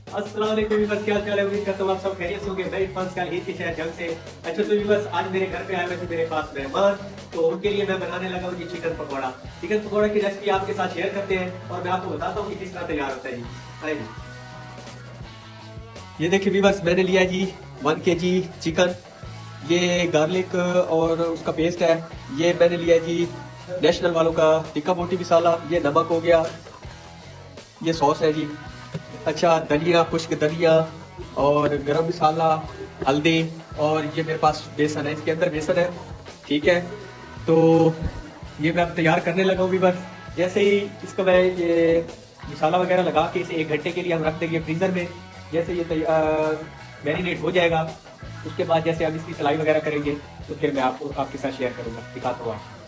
अस्सलाम वालेकुम व्यूअर्स, क्या हाल है? उम्मीद करता हूँ आप सब खैरियत से होंगे। मैं इरफान खान ईद के शहर जंग से। अच्छा तो व्यूअर्स, आज मेरे घर पे आए हुए थे मेरे पास मेहमान, तो उनके लिए मैं बनाने लगा हूँ ये चिकन पकौड़ा। चिकन पकौड़ा की रेसिपी आपके साथ शेयर करते हैं और मैं आपको बताता हूँ कि किस तरह तैयार होता है जी। आइए। ये देखिए व्यूअर्स, मैंने लिया जी 1 kg चिकन। ये गार्लिक और उसका पेस्ट है। ये मैंने लिया जी नेशनल वालों का टिक्का बोटी मसाला। ये नमक हो गया, ये सॉस है जी। अच्छा, धनिया, खुश्क धनिया और गरम मसाला, हल्दी, और ये मेरे पास बेसन है, इसके अंदर बेसन है। ठीक है, तो ये मैं अब तैयार करने लगा हूँ। बस जैसे ही इसको मैं ये मसाला वगैरह लगा के इसे 1 घंटे के लिए हम रख देंगे फ्रीजर में। जैसे ये मैरिनेट हो जाएगा, उसके बाद जैसे हम इसकी सिलाई वगैरह करेंगे तो फिर मैं आपको आपके साथ शेयर करूंगा, दिखाता हूँ आपको।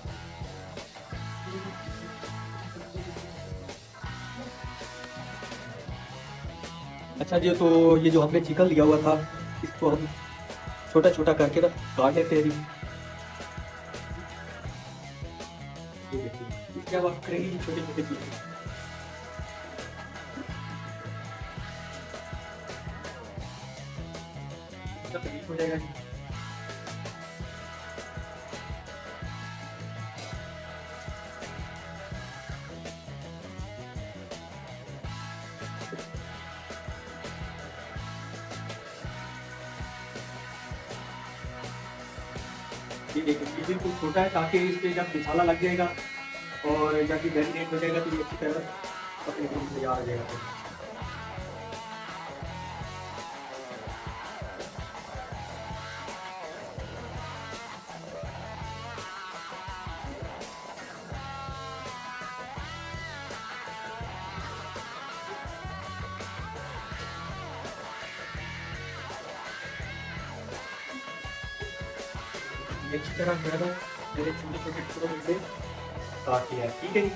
अच्छा जी, तो ये जो हमने चिकन लिया हुआ था, इसको हम छोटा छोटा करके ना काट लेते हैं जी। ये देखिए, इसके अब आप करेंगे छोटे छोटे पीस। हो जाएगा जी। ये देखिए, ये बिल्कुल छोटा है ताकि इस पे जब मसाला लग जाएगा और जब ये मैरिनेट हो जाएगा तो ये अच्छी तरह पकने के लिए तैयार हो जाएगा। ये अच्छी तरह मैंने मेरे छोटे छोटे टुकड़ों में से काट लिया है। ठीक है जी,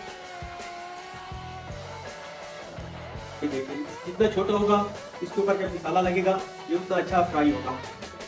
ये देखिए, जितना छोटा होगा इसके ऊपर जब मसाला लगेगा ये उतना अच्छा फ्राई होगा।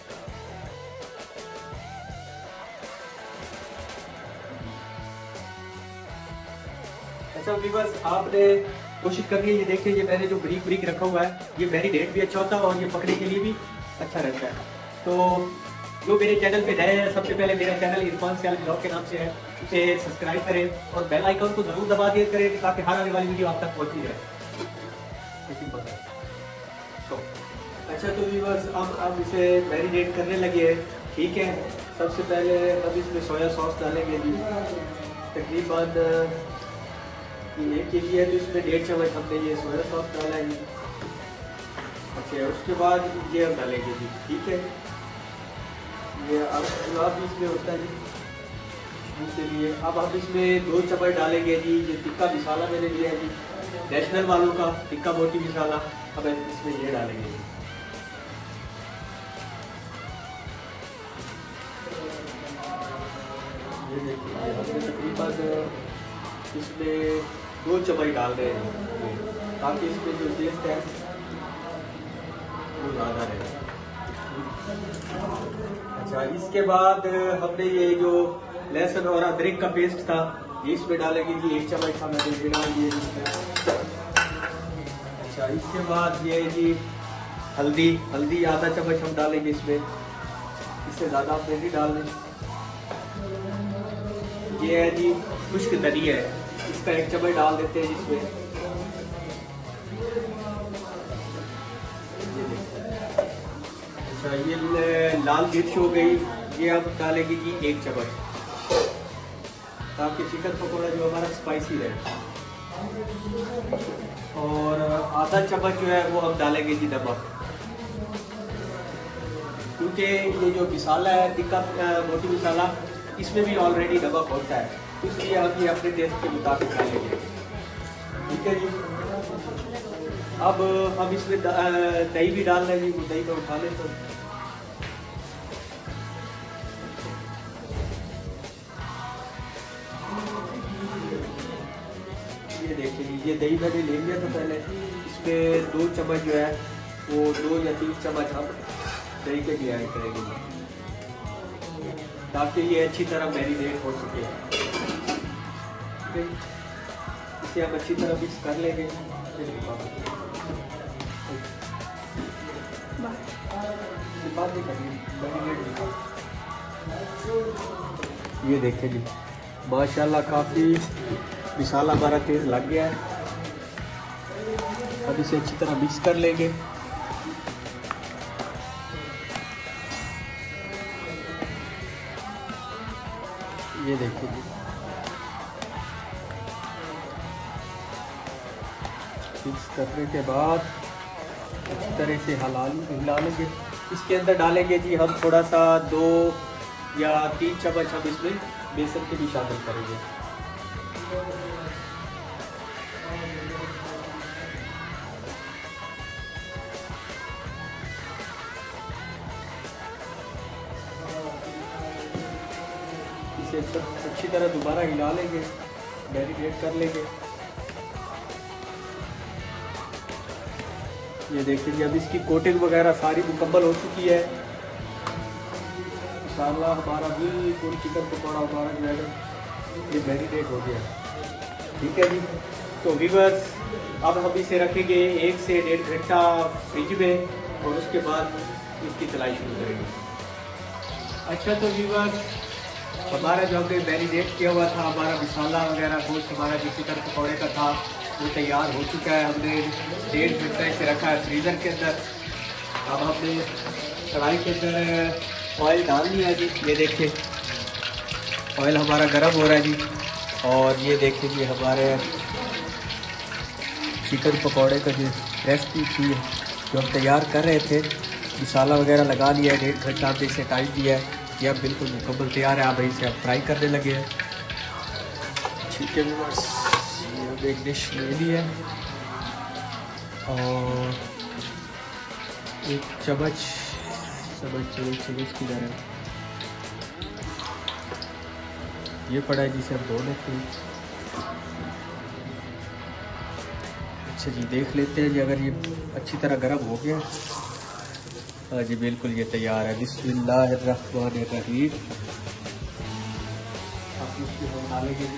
अच्छा व्यूअर्स, आपने कोशिश करनी है, ये देखिए, ये मैंने जो ब्रीक ब्रीक रखा हुआ है ये मैरिनेट भी अच्छा होता है और ये पकने के लिए भी अच्छा रहता है। तो जो मेरे चैनल पे नए हैं, सबसे पहले मेरा चैनल इरफान सयाल ब्लॉग के नाम से है, उसे सब्सक्राइब करें और बेल आइकन को जरूर दबा दिया करें ताकि हर आने वाली वीडियो आप तक पहुंचती रहे। तो अच्छा तो व्यूअर्स, अब इसे मैरिनेट करने लगे हैं। ठीक है, सबसे पहले हम इसमें सोया सॉस डालेंगे जी। तकरीबन ये 1 kg है तो इसमें 1.5 चम्मच हमने ये सोया सॉस डाला है जी। अच्छा, उसके बाद ये हम डालेंगे जी। ठीक है, ये अब गुलाब भी इसमें होता है जी उसके लिए। अब हम इसमें 2 चम्मच डालेंगे जी ये टिक्का मसाला मैंने लिया है जी, नेशनल वालों का टिक्का मोटी मसाला। अब इसमें ये डालेंगे जी। ये देखिए, हमने तकरीबन इसमें 2 चम्मच डाल रहे हैं ताकि इसमें जो टेस्ट है वो ज़्यादा रहे। अच्छा, इसके बाद हमने ये जो लहसुन और अदरक का पेस्ट था ये इसमें डालेंगे जी। 1 चम्मच था, मैंने ये डाल दिए इसमें। अच्छा, इसके बाद ये जी हल्दी आधा चम्मच हम डालेंगे इसमें, इससे ज़्यादा आप नहीं डालें। ये है जी खुश्क धनिया है, इसका 1 चम्मच डाल देते हैं इसमें। अच्छा, ये लाल मिर्च हो गई, ये हम डालेंगे जी 1 चम्मच ताकि चिकन पकौड़ा जो हमारा स्पाइसी रहे। और आधा चम्मच जो है वो हम डालेंगे जी नमक, क्योंकि ये जो मसाला है टिक्का मोटी मसाला इसमें भी ऑलरेडी नमक होता है, इसलिए हम ये अपने टेस्ट के मुताबिक डालेंगे। ठीक है जी, अब हम इसमें दही भी डाल रहे हैं जी। दही को उठा लें तो ये देखिए, ये दही मैंने ले लिया था पहले। इसमें 2 चम्मच जो है वो 2 या 3 चम्मच हम दही के भी ऐड करेंगे ताकि ये अच्छी तरह मैरिनेट हो सके। ठीक है, इसे हम अच्छी तरह मिक्स कर लेंगे। बात नहीं करिए। ये देखिए जी, माशाल्लाह काफ़ी मसाला हमारा तेज़ लग गया है। अब इसे अच्छी तरह मिक्स कर लेंगे। ये देखिए जी, मिक्स करने के बाद अच्छी तरह से हिला लेंगे। इसके अंदर डालेंगे जी हम थोड़ा सा 2 या 3 चम्मच हम इसमें बेसन के भी शामिल करेंगे। इसे अच्छी तरह दोबारा हिला लेंगे, मैरिनेट कर लेंगे। ये देखिए जी, अब इसकी कोटिंग वगैरह सारी मुकम्मल हो चुकी है। इंशाअल्लाह हमारा बिल्कुल चिकन पकौड़ा हमारा जो है ये मैरिनेट हो गया। ठीक है जी, तो व्यूअर्स अब हम इसे रखेंगे 1 से 1.5 घंटा फ्रिज में और उसके बाद इसकी तलाई शुरू करेंगे। अच्छा, तो व्यूअर्स हमारा जो हमने मैरिनेट किया हुआ था, हमारा मसाला वगैरह गोश्त हमारा जो चिकन पकौड़े का था वो तैयार हो चुका है। हमने 1.5 घंटा इसे रखा है फ्रीज़र के अंदर। अब हमने कढ़ाई के अंदर ऑयल डाल दिया है जी। ये देखिए ऑयल हमारा गर्म हो रहा है जी। और ये देखिए जी हमारे चिकन पकौड़े का जो रेसिपी थी जो हम तैयार कर रहे थे, मसाला वगैरह लगा लिया है, 1.5 घंटा हमने इसे टाइम दिया है। ये अब बिल्कुल मुकम्मल तैयार है। अब इसे अब फ्राई करने लगे हैं। ठीक है व्यूअर्स, ये एक डिश ले ली है और एक चम्मच किधर है, ये पड़ा है जिसे हम धो लेते हैं। अच्छा जी, देख लेते हैं जी अगर ये अच्छी तरह गर्म हो गया। हाँ जी, बिल्कुल ये तैयार है। बिस्मिल्लाहिर्रहमानिर्रहीम। आप इसकी हम डालेंगे।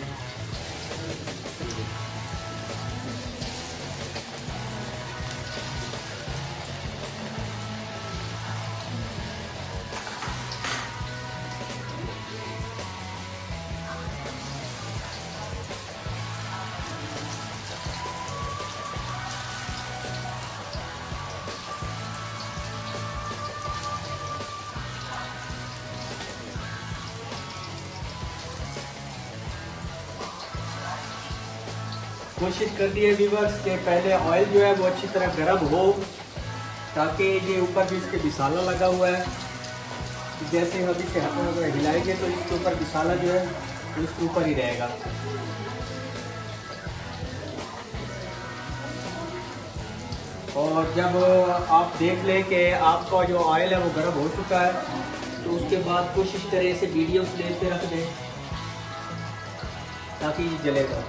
कोशिश कर दी है व्यूअर्स के पहले ऑयल जो है वो अच्छी तरह गर्म हो, ताकि ये ऊपर भी इसके मसाला लगा हुआ है। जैसे हम इसे हिलाएंगे तो इसके ऊपर मसाला जो है वो इसके ऊपर ही रहेगा। और जब आप देख लें कि आपका जो ऑयल है वो गर्म हो चुका है, तो उसके बाद कोशिश करें इसे मीडियम फ्लेम पे रख दें ताकि ये जलेगा।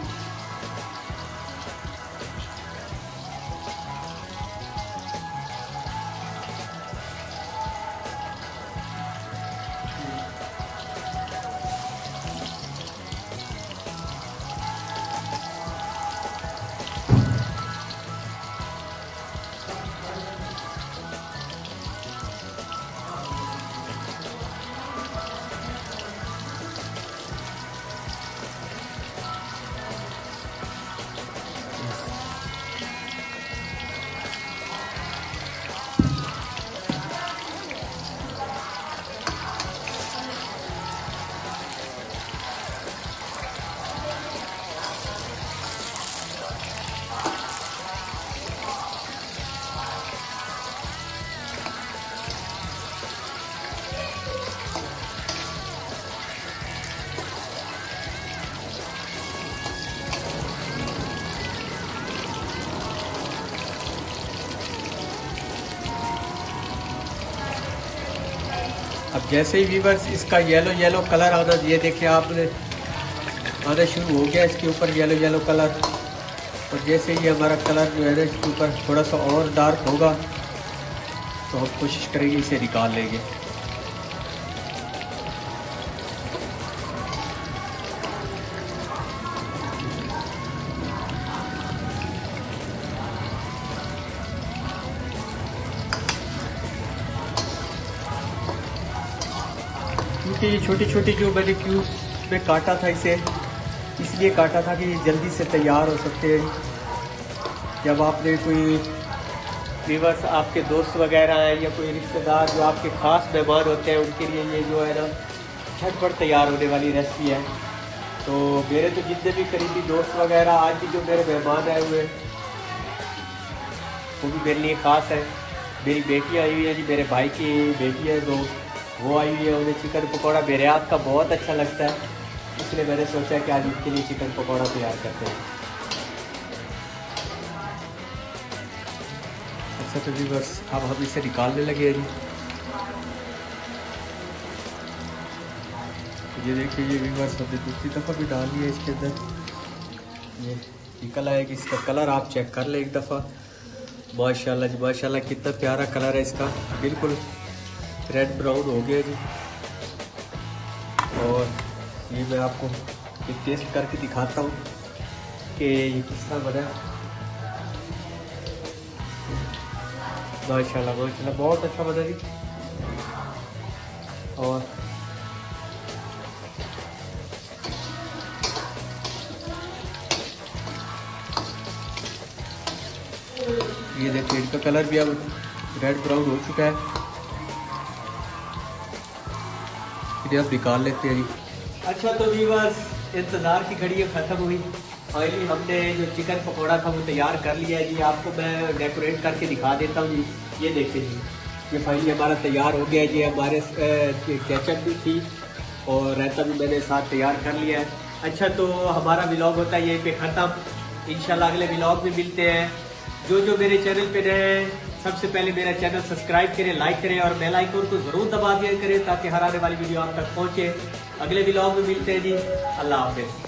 अब जैसे ही व्यूअर्स इसका येलो कलर आना, ये देखिए आपने आना शुरू हो गया इसके ऊपर येलो कलर। और जैसे ही हमारा कलर जो है ना इसके ऊपर थोड़ा सा और डार्क होगा तो हम कोशिश करेंगे इसे निकाल लेंगे। क्योंकि ये छोटी छोटी जो मैंने क्यूब्स में काटा था इसे, इसलिए काटा था कि ये जल्दी से तैयार हो सकते हैं। जब आपने कोई व्यूअर्स, आपके दोस्त वगैरह हैं या कोई रिश्तेदार जो आपके ख़ास मेहमान होते हैं, उनके लिए ये जो है ना झटपट तैयार होने वाली रेसिपी है। तो मेरे तो जितने भी करीबी दोस्त वगैरह, आज भी जो मेरे मेहमान आए हुए वो भी मेरे लिए ख़ास है। मेरी बेटी आई हुई है जी, मेरे भाई की बेटी है, तो वो आई हुई है। उन्हें चिकन पकौड़ा मेरे हाथ का बहुत अच्छा लगता है, इसलिए मैंने सोचा कि आज इसके लिए चिकन पकौड़ा तैयार करते हैं। अच्छा तो जी बस अब हम इसे निकालने लगे हैं जी। ये देखिए, ये व्यूअर्स हमने दूसरी दफ़ा भी डाली है इसके अंदर। ये निकल आएगी, इसका कलर आप चेक कर लें एक दफ़ा। माशाल्लाह जी माशाल्लाह, कितना प्यारा कलर है इसका, बिल्कुल रेड ब्राउन हो गया जी। और ये मैं आपको एक टेस्ट करके दिखाता हूँ कि ये किस तरह बना है। माशाल्लाह माशाल्लाह, बहुत अच्छा बना जी। और ये देखिए, इनका कलर भी अब रेड ब्राउन हो चुका है। इन्हें अब निकाल लेते हैं जी। अच्छा तो व्यूअर्स, इंतज़ार की घड़ी अब ख़त्म हुई। फाइनली हमने जो चिकन पकौड़ा था वो तैयार कर लिया है जी। आपको मैं डेकोरेट करके दिखा देता हूँ जी। ये देखिए जी, ये फाइनली हमारा तैयार हो गया है जी। हमारे केचप भी थी और रायता भी मैंने साथ तैयार कर लिया है। अच्छा तो हमारा व्लॉग होता है यहीं पे ख़त्म। इंशाल्लाह अगले व्लॉग में मिलते हैं। जो मेरे चैनल पे रहे, सबसे पहले मेरा चैनल सब्सक्राइब करें, लाइक करें और बेल आइकन को ज़रूर दबा दिया करें ताकि हर आने वाली वीडियो आप तक पहुँचे। अगले व्लॉग में मिलते हैं जी। अल्लाह हाफ़िज़।